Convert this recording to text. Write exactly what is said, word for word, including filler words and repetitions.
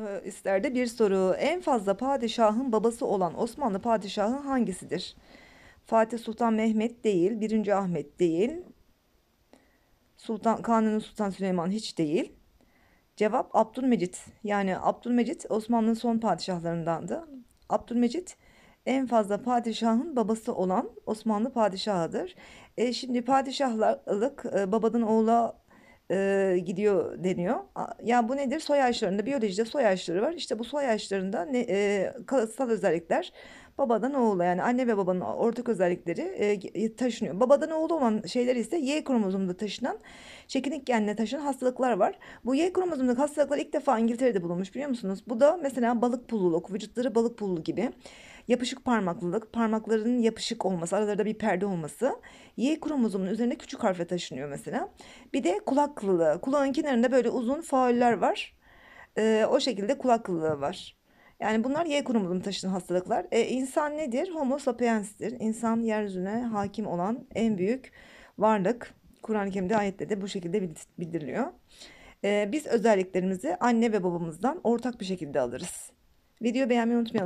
Ee, isterdi bir soru. En fazla padişahın babası olan Osmanlı padişahı hangisidir? Fatih Sultan Mehmet değil, birinci Ahmet değil, Sultan Kanuni Sultan Süleyman hiç değil. Cevap Abdülmecit. Yani Abdülmecit Osmanlı'nın son padişahlarındandı. Abdülmecit en fazla padişahın babası olan Osmanlı padişahıdır. E, şimdi padişahlık e, babadan oğula e, gidiyor deniyor. A- Ya bu nedir? Soy ağaçlarında, biyolojide soy ağaçları var. İşte bu soy ağaçlarında ne, e, kalıtsal özellikler babadan oğula, yani anne ve babanın ortak özellikleri e, taşınıyor. Babadan oğula olan şeyler ise Y kromozomunda taşınan, çekinik genle taşınan hastalıklar var. Bu Y kromozomundaki hastalıklar ilk defa İngiltere'de bulunmuş, biliyor musunuz? Bu da mesela balık pulluluk, vücutları balık pullu gibi. Yapışık parmaklılık, parmaklarının yapışık olması, aralarında bir perde olması. Y kromozomunun üzerinde küçük harfle taşınıyor mesela. Bir de kulak kıllığı. Kulağın kenarında böyle uzun fauller var. Ee, o şekilde kulak kıllığı var. Yani bunlar Y kromozomu taşıyan hastalıklar. Ee, insan nedir? Homo sapiens'tir. İnsan yeryüzüne hakim olan en büyük varlık. Kur'an-ı Kerim'de ayette de bu şekilde bildiriliyor. Ee, biz özelliklerimizi anne ve babamızdan ortak bir şekilde alırız. Videoyu beğenmeyi unutmayalım.